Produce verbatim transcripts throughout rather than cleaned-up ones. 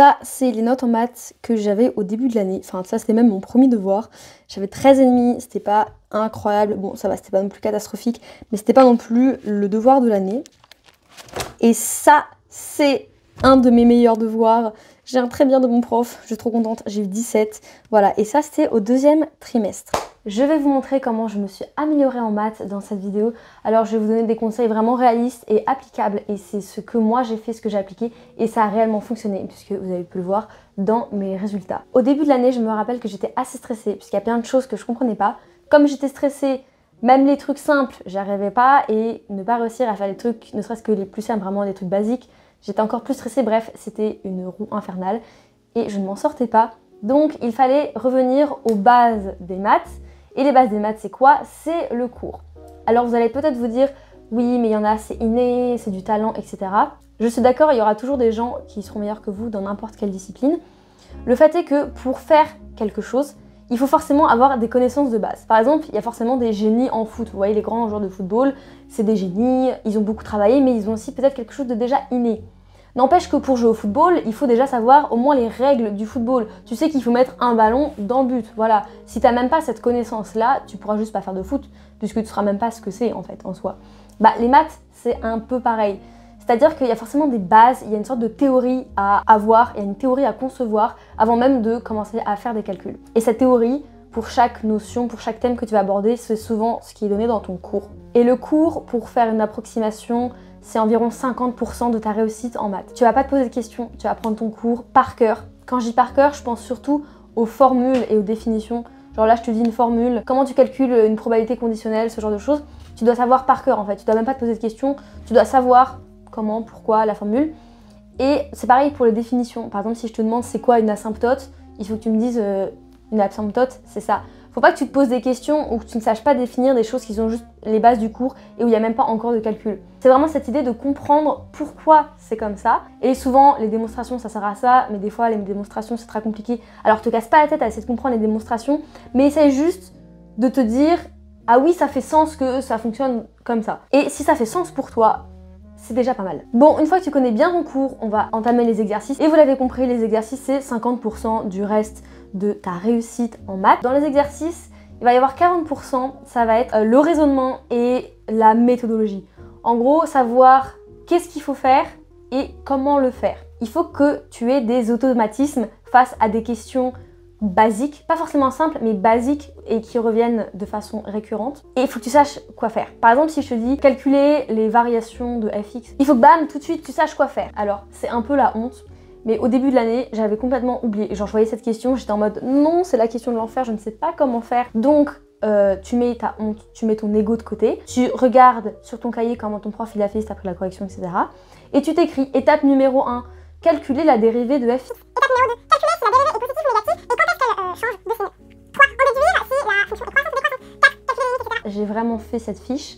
ça, c'est les notes en maths que j'avais au début de l'année. Enfin, ça, c'était même mon premier devoir. J'avais treize virgule cinq, c'était pas incroyable. Bon, ça va, c'était pas non plus catastrophique, mais c'était pas non plus le devoir de l'année. Et ça, c'est un de mes meilleurs devoirs. J'ai un très bien de mon prof, je suis trop contente, j'ai eu dix-sept. Voilà, et ça, c'était au deuxième trimestre. Je vais vous montrer comment je me suis améliorée en maths dans cette vidéo. Alors, je vais vous donner des conseils vraiment réalistes et applicables. Et c'est ce que moi, j'ai fait, ce que j'ai appliqué. Et ça a réellement fonctionné, puisque vous avez pu le voir dans mes résultats. Au début de l'année, je me rappelle que j'étais assez stressée, puisqu'il y a plein de choses que je comprenais pas. Comme j'étais stressée, même les trucs simples, j'arrivais pas. Et ne pas réussir à faire les trucs, ne serait-ce que les plus simples, vraiment des trucs basiques, j'étais encore plus stressée. Bref, c'était une roue infernale. Et je ne m'en sortais pas. Donc, il fallait revenir aux bases des maths. Et les bases des maths, c'est quoi? C'est le cours. Alors vous allez peut-être vous dire, oui, mais il y en a, c'est inné, c'est du talent, et cetera. Je suis d'accord, il y aura toujours des gens qui seront meilleurs que vous dans n'importe quelle discipline. Le fait est que pour faire quelque chose, il faut forcément avoir des connaissances de base. Par exemple, il y a forcément des génies en foot. Vous voyez, les grands joueurs de football, c'est des génies, ils ont beaucoup travaillé, mais ils ont aussi peut-être quelque chose de déjà inné. N'empêche que pour jouer au football, il faut déjà savoir au moins les règles du football. Tu sais qu'il faut mettre un ballon dans le but, voilà. Si tu n'as même pas cette connaissance-là, tu pourras juste pas faire de foot, puisque tu ne sauras même pas ce que c'est en fait, en soi. Bah, les maths, c'est un peu pareil. C'est-à-dire qu'il y a forcément des bases, il y a une sorte de théorie à avoir, il y a une théorie à concevoir avant même de commencer à faire des calculs. Et cette théorie, pour chaque notion, pour chaque thème que tu vas aborder, c'est souvent ce qui est donné dans ton cours. Et le cours, pour faire une approximation, c'est environ cinquante pour cent de ta réussite en maths. Tu vas pas te poser de questions, tu vas prendre ton cours par cœur. Quand je dis par cœur, je pense surtout aux formules et aux définitions. Genre là, je te dis une formule, comment tu calcules une probabilité conditionnelle, ce genre de choses. Tu dois savoir par cœur en fait, tu dois même pas te poser de questions, tu dois savoir comment, pourquoi, la formule. Et c'est pareil pour les définitions. Par exemple, si je te demande c'est quoi une asymptote, il faut que tu me dises euh, une asymptote, c'est ça. Faut pas que tu te poses des questions ou que tu ne saches pas définir des choses qui sont juste les bases du cours et où il n'y a même pas encore de calcul. C'est vraiment cette idée de comprendre pourquoi c'est comme ça. Et souvent, les démonstrations, ça sert à ça, mais des fois, les démonstrations, c'est très compliqué. Alors, te casse pas la tête à essayer de comprendre les démonstrations, mais essaye juste de te dire « Ah oui, ça fait sens que ça fonctionne comme ça. » Et si ça fait sens pour toi, c'est déjà pas mal. Bon, une fois que tu connais bien ton cours, on va entamer les exercices. Et vous l'avez compris, les exercices, c'est cinquante pour cent du reste de ta réussite en maths. Dans les exercices, il va y avoir quarante pour cent, ça va être le raisonnement et la méthodologie. En gros, savoir qu'est-ce qu'il faut faire et comment le faire. Il faut que tu aies des automatismes face à des questions basiques, pas forcément simples, mais basiques et qui reviennent de façon récurrente. Et il faut que tu saches quoi faire. Par exemple, si je te dis calculer les variations de f x, il faut que bam, tout de suite, tu saches quoi faire. Alors, c'est un peu la honte. Mais au début de l'année, j'avais complètement oublié. Genre, je voyais cette question, j'étais en mode non, c'est la question de l'enfer, je ne sais pas comment faire. Donc, euh, tu mets ta honte, tu mets ton ego de côté, tu regardes sur ton cahier comment ton prof il a fait, si t'as pris la correction, et cetera. Et tu t'écris étape numéro un, calculer la dérivée de f x. Étape numéro deux, calculer si la dérivée est positive ou négative et quand est-ce qu'elle euh, change de signe. trois, en déduire si la fonction est croissante ou décroissante. quatre, calculer les limites, et cetera. J'ai vraiment fait cette fiche.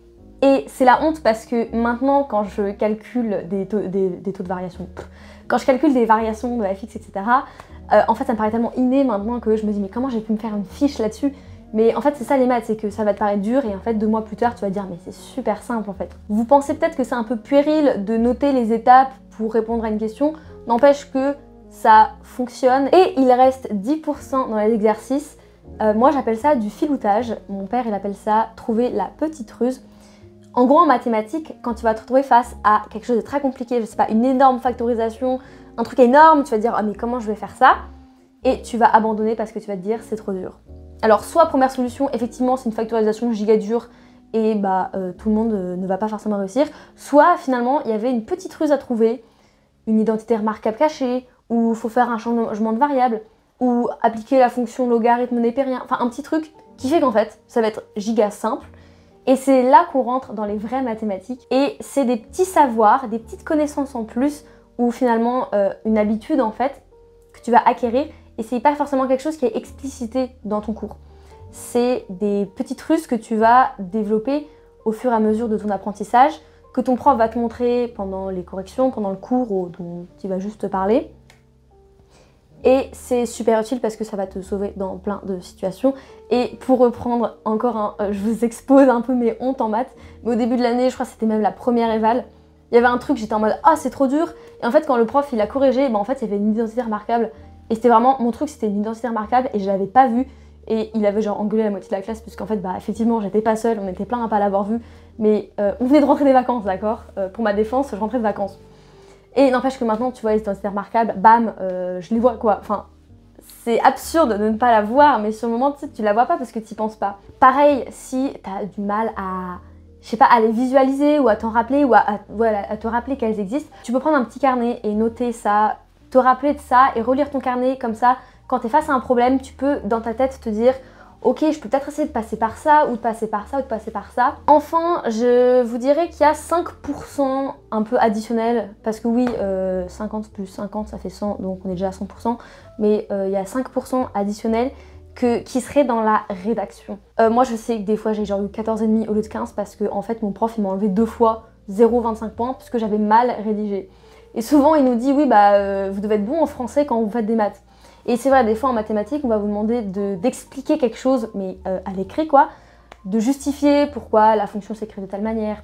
Et c'est la honte parce que maintenant, quand je calcule des taux, des, des taux de variation, pff, quand je calcule des variations de f x, et cetera, euh, en fait, ça me paraît tellement inné maintenant que je me dis, mais comment j'ai pu me faire une fiche là-dessus? Mais en fait, c'est ça les maths, c'est que ça va te paraître dur et en fait, deux mois plus tard, tu vas te dire, mais c'est super simple en fait. Vous pensez peut-être que c'est un peu puéril de noter les étapes pour répondre à une question, n'empêche que ça fonctionne. Et il reste dix pour cent dans les exercices. Euh, moi, j'appelle ça du filoutage. Mon père, il appelle ça trouver la petite ruse. En gros, en mathématiques, quand tu vas te retrouver face à quelque chose de très compliqué, je sais pas, une énorme factorisation, un truc énorme, tu vas te dire « Ah mais comment je vais faire ça ?» Et tu vas abandonner parce que tu vas te dire « C'est trop dur ». Alors, soit première solution, effectivement, c'est une factorisation giga dure et bah, euh, tout le monde euh, ne va pas forcément réussir. Soit, finalement, il y avait une petite ruse à trouver, une identité remarquable cachée, ou il faut faire un changement de variable, ou appliquer la fonction logarithme népérien, enfin un petit truc qui fait qu'en fait, ça va être giga simple. Et c'est là qu'on rentre dans les vraies mathématiques. Et c'est des petits savoirs, des petites connaissances en plus, ou finalement euh, une habitude en fait, que tu vas acquérir. Et c'est pas forcément quelque chose qui est explicité dans ton cours. C'est des petites ruses que tu vas développer au fur et à mesure de ton apprentissage, que ton prof va te montrer pendant les corrections, pendant le cours ou dont il va juste te parler. Et c'est super utile parce que ça va te sauver dans plein de situations. Et pour reprendre encore, un, euh, je vous expose un peu mes hontes en maths, mais au début de l'année, je crois que c'était même la première éval, il y avait un truc, j'étais en mode ah c'est trop dur, et en fait quand le prof il a corrigé, bah en fait il y avait une identité remarquable, et c'était vraiment, mon truc c'était une identité remarquable, et je l'avais pas vue, et il avait genre engueulé la moitié de la classe, puisqu'en fait bah effectivement j'étais pas seule, on était plein à pas l'avoir vue, mais euh, on venait de rentrer des vacances, d'accord, euh, pour ma défense, je rentrais de vacances. Et n'empêche que maintenant, tu vois, les identités remarquables, bam, euh, je les vois quoi, enfin, c'est absurde de ne pas la voir, mais sur le moment, tu sais, tu la vois pas parce que tu y penses pas. Pareil, si t'as du mal à, je sais pas, à les visualiser ou à t'en rappeler ou à, à, voilà, à te rappeler qu'elles existent, tu peux prendre un petit carnet et noter ça, te rappeler de ça et relire ton carnet comme ça. Quand t'es face à un problème, tu peux dans ta tête te dire ok, je peux peut-être essayer de passer par ça, ou de passer par ça, ou de passer par ça. Enfin, je vous dirais qu'il y a cinq pour cent un peu additionnel, parce que oui, euh, cinquante plus cinquante, ça fait cent, donc on est déjà à cent pour cent, mais euh, il y a cinq pour cent additionnel que, qui serait dans la rédaction. Euh, moi, je sais que des fois, j'ai genre eu quatorze virgule cinq au lieu de quinze, parce que en fait, mon prof, il m'a enlevé deux fois zéro virgule vingt-cinq points, parce que j'avais mal rédigé. Et souvent, il nous dit, oui, bah, euh, vous devez être bon en français quand vous faites des maths. Et c'est vrai, des fois en mathématiques, on va vous demander d'expliquer de, quelque chose, mais euh, à l'écrit quoi, de justifier pourquoi la fonction s'écrit de telle manière,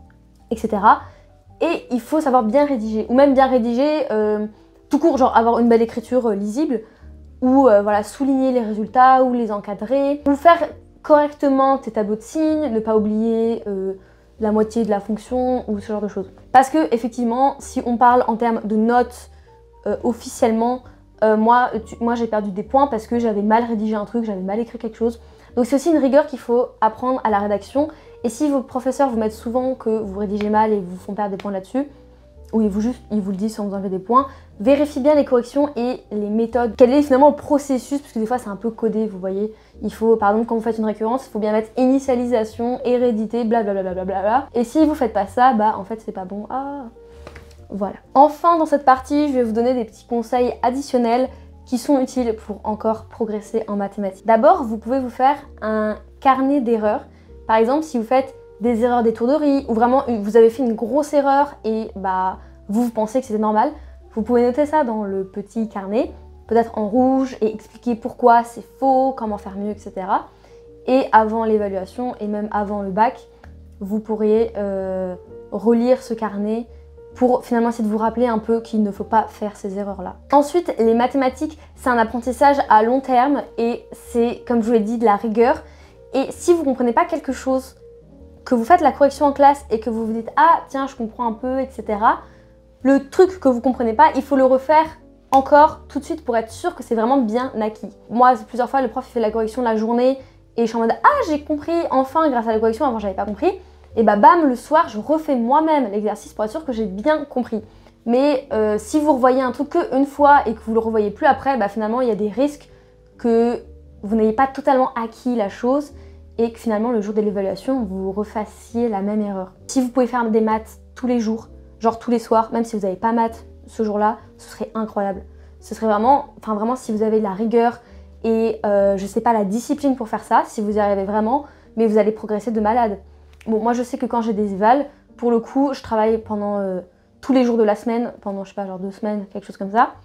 et cetera. Et il faut savoir bien rédiger, ou même bien rédiger, euh, tout court, genre avoir une belle écriture euh, lisible, ou euh, voilà, souligner les résultats, ou les encadrer, ou faire correctement tes tableaux de signes, ne pas oublier euh, la moitié de la fonction, ou ce genre de choses. Parce que effectivement, si on parle en termes de notes euh, officiellement, Euh, moi, tu, moi j'ai perdu des points parce que j'avais mal rédigé un truc, j'avais mal écrit quelque chose. Donc c'est aussi une rigueur qu'il faut apprendre à la rédaction. Et si vos professeurs vous mettent souvent que vous rédigez mal et vous font perdre des points là-dessus, ou ils vous, juste, ils vous le disent sans vous enlever des points, vérifiez bien les corrections et les méthodes. Quel est finalement le processus, parce que des fois c'est un peu codé, vous voyez. Il faut, par exemple, quand vous faites une récurrence, il faut bien mettre initialisation, hérédité, blablabla. Bla bla bla. Et si vous faites pas ça, bah en fait c'est pas bon. Ah. Voilà. Enfin, dans cette partie, je vais vous donner des petits conseils additionnels qui sont utiles pour encore progresser en mathématiques. D'abord, vous pouvez vous faire un carnet d'erreurs. Par exemple, si vous faites des erreurs d'étourderie ou vraiment vous avez fait une grosse erreur et bah vous, vous pensez que c'était normal, vous pouvez noter ça dans le petit carnet, peut-être en rouge, et expliquer pourquoi c'est faux, comment faire mieux, et cetera. Et avant l'évaluation et même avant le bac, vous pourriez euh, relire ce carnet pour finalement essayer de vous rappeler un peu qu'il ne faut pas faire ces erreurs-là. Ensuite, les mathématiques, c'est un apprentissage à long terme et c'est, comme je vous l'ai dit, de la rigueur. Et si vous ne comprenez pas quelque chose, que vous faites la correction en classe et que vous vous dites « Ah, tiens, je comprends un peu, et cetera » le truc que vous ne comprenez pas, il faut le refaire encore tout de suite pour être sûr que c'est vraiment bien acquis. Moi, plusieurs fois, le prof il fait la correction la journée et je suis en mode « Ah, j'ai compris, enfin, grâce à la correction, avant, j'avais pas compris ». Et bah bam, le soir, je refais moi-même l'exercice pour être sûre que j'ai bien compris. Mais euh, si vous revoyez un truc qu'une fois et que vous le revoyez plus après, bah finalement, il y a des risques que vous n'ayez pas totalement acquis la chose et que finalement, le jour de l'évaluation, vous refassiez la même erreur. Si vous pouvez faire des maths tous les jours, genre tous les soirs, même si vous n'avez pas maths ce jour-là, ce serait incroyable. Ce serait vraiment, enfin vraiment, si vous avez de la rigueur et euh, je sais pas, la discipline pour faire ça, si vous y arrivez vraiment, mais vous allez progresser de malade. Bon, moi je sais que quand j'ai des évals, pour le coup, je travaille pendant euh, tous les jours de la semaine, pendant je sais pas, genre deux semaines, quelque chose comme ça.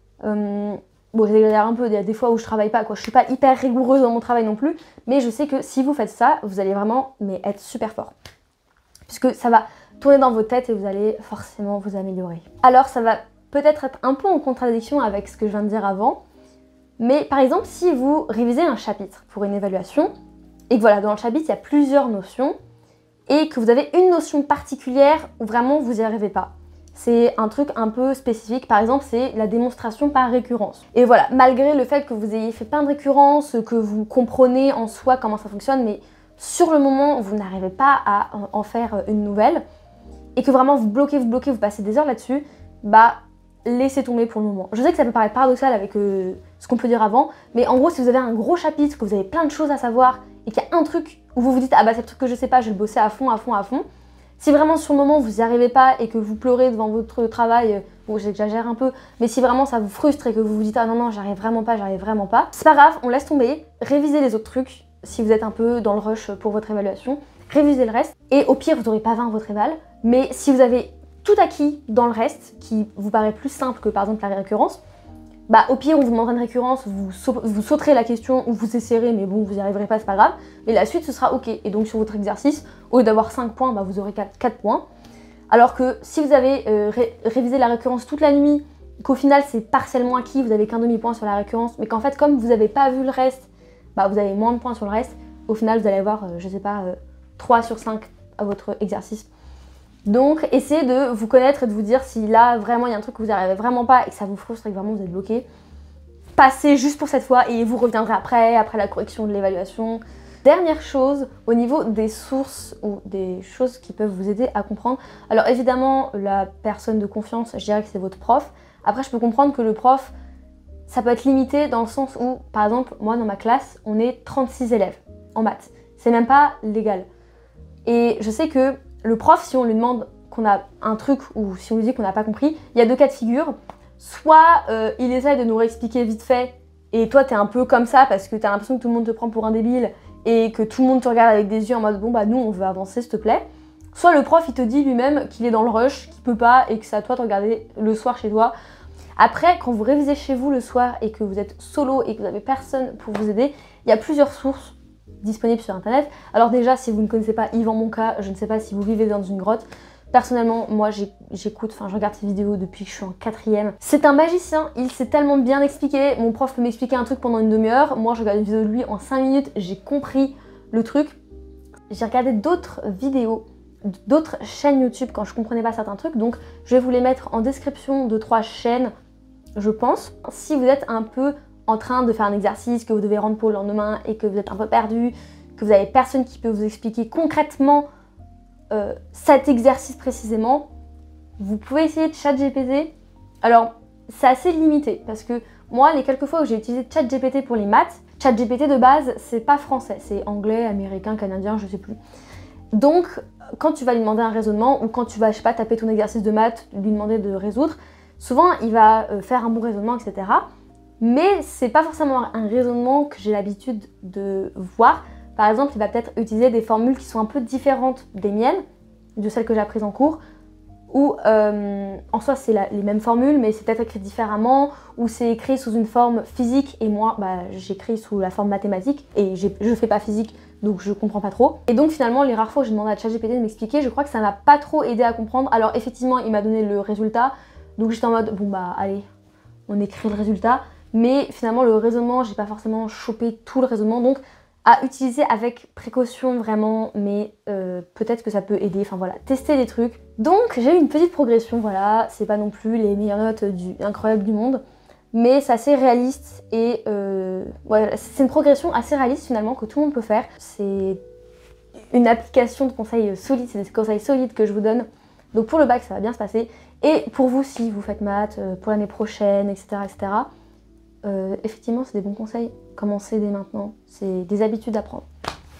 Euh, bon, j'exagère un peu, il y a des fois où je travaille pas, quoi. Je suis pas hyper rigoureuse dans mon travail non plus, mais je sais que si vous faites ça, vous allez vraiment mais, être super fort. Puisque ça va tourner dans vos têtes et vous allez forcément vous améliorer. Alors ça va peut-être être un peu en contradiction avec ce que je viens de dire avant, mais par exemple, si vous révisez un chapitre pour une évaluation, et que voilà, dans le chapitre, il y a plusieurs notions, et que vous avez une notion particulière où vraiment vous n'y arrivez pas. C'est un truc un peu spécifique, par exemple c'est la démonstration par récurrence. Et voilà, malgré le fait que vous ayez fait plein de récurrences, que vous comprenez en soi comment ça fonctionne, mais sur le moment vous n'arrivez pas à en faire une nouvelle, et que vraiment vous bloquez, vous bloquez, vous passez des heures là-dessus, bah laissez tomber pour le moment. Je sais que ça peut paraître paradoxal avec euh, ce qu'on peut dire avant, mais en gros si vous avez un gros chapitre, que vous avez plein de choses à savoir, et qu'il y a un truc où vous vous dites « Ah bah c'est le truc que je sais pas, je vais le bosser à fond, à fond, à fond », si vraiment sur le moment vous n'y arrivez pas et que vous pleurez devant votre travail, bon j'exagère un peu, mais si vraiment ça vous frustre et que vous vous dites « Ah non non, j'arrive vraiment pas, j'arrive vraiment pas », c'est pas grave, on laisse tomber, révisez les autres trucs, si vous êtes un peu dans le rush pour votre évaluation, révisez le reste, et au pire vous n'aurez pas vingt à votre éval, mais si vous avez tout acquis dans le reste, qui vous paraît plus simple que par exemple la récurrence, bah au pire on vous demandera une récurrence, vous, sau vous sauterez la question ou vous essayerez, mais bon vous n'y arriverez pas, c'est pas grave, et la suite ce sera ok. Et donc sur votre exercice, au lieu d'avoir cinq points, bah vous aurez quatre points. Alors que si vous avez euh, ré révisé la récurrence toute la nuit, qu'au final c'est partiellement acquis, vous avez qu'un demi-point sur la récurrence, mais qu'en fait comme vous n'avez pas vu le reste, bah, vous avez moins de points sur le reste, au final vous allez avoir, euh, je sais pas, euh, trois sur cinq à votre exercice. Donc essayez de vous connaître et de vous dire si là vraiment il y a un truc que vous n'arrivez vraiment pas et que ça vous frustre et que vraiment vous êtes bloqué. Passez juste pour cette fois et vous reviendrez après, après la correction de l'évaluation. Dernière chose, au niveau des sources ou des choses qui peuvent vous aider à comprendre. Alors évidemment, la personne de confiance, je dirais que c'est votre prof. Après, je peux comprendre que le prof, ça peut être limité dans le sens où, par exemple, moi dans ma classe, on est trente-six élèves en maths. C'est même pas légal. Et je sais que le prof, si on lui demande qu'on a un truc ou si on lui dit qu'on n'a pas compris, il y a deux cas de figure. Soit euh, il essaie de nous réexpliquer vite fait et toi t'es un peu comme ça parce que t'as l'impression que tout le monde te prend pour un débile et que tout le monde te regarde avec des yeux en mode bon bah nous on veut avancer s'il te plaît. Soit le prof il te dit lui-même qu'il est dans le rush, qu'il peut pas et que c'est à toi de regarder le soir chez toi. Après quand vous révisez chez vous le soir et que vous êtes solo et que vous n'avez personne pour vous aider, il y a plusieurs sources disponibles sur internet. Alors déjà si vous ne connaissez pas Yvan Monca, je ne sais pas si vous vivez dans une grotte. Personnellement, moi j'écoute, enfin je regarde ses vidéos depuis que je suis en quatrième. C'est un magicien, il sait tellement bien expliquer. Mon prof peut m'expliquer un truc pendant une demi-heure. Moi je regarde une vidéo de lui en cinq minutes, j'ai compris le truc. J'ai regardé d'autres vidéos, d'autres chaînes YouTube quand je comprenais pas certains trucs. Donc je vais vous les mettre en description de trois chaînes, je pense. Si vous êtes un peu en train de faire un exercice que vous devez rendre pour le lendemain et que vous êtes un peu perdu, que vous avez personne qui peut vous expliquer concrètement Euh, cet exercice précisément, vous pouvez essayer de ChatGPT. Alors, c'est assez limité parce que moi, les quelques fois où j'ai utilisé ChatGPT pour les maths, ChatGPT de base, c'est pas français, c'est anglais, américain, canadien, je sais plus. Donc, quand tu vas lui demander un raisonnement ou quand tu vas, je sais pas, taper ton exercice de maths, lui demander de résoudre, souvent il va faire un bon raisonnement, et cetera. Mais c'est pas forcément un raisonnement que j'ai l'habitude de voir. Par exemple, il va peut-être utiliser des formules qui sont un peu différentes des miennes, de celles que j'ai apprises en cours, ou euh, en soi c'est les mêmes formules, mais c'est peut-être écrit différemment, ou c'est écrit sous une forme physique, et moi bah, j'écris sous la forme mathématique, et je fais pas physique, donc je comprends pas trop. Et donc finalement, les rares fois où j'ai demandé à ChatGPT de m'expliquer, je crois que ça m'a pas trop aidé à comprendre. Alors effectivement, il m'a donné le résultat, donc j'étais en mode, bon bah allez, on écrit le résultat, mais finalement le raisonnement, j'ai pas forcément chopé tout le raisonnement, donc à utiliser avec précaution vraiment, mais euh, peut-être que ça peut aider, enfin voilà, tester des trucs. Donc j'ai eu une petite progression, voilà, c'est pas non plus les meilleures notes du incroyable du monde, mais c'est assez réaliste et euh, ouais, c'est une progression assez réaliste finalement que tout le monde peut faire. C'est une application de conseils solides, c'est des conseils solides que je vous donne. Donc pour le bac ça va bien se passer, et pour vous si vous faites maths, euh, pour l'année prochaine, et cetera et cetera. Euh, effectivement c'est des bons conseils, commencez dès maintenant, c'est des habitudes à prendre.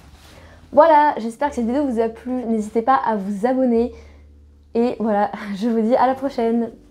Voilà, j'espère que cette vidéo vous a plu, n'hésitez pas à vous abonner et voilà, je vous dis à la prochaine.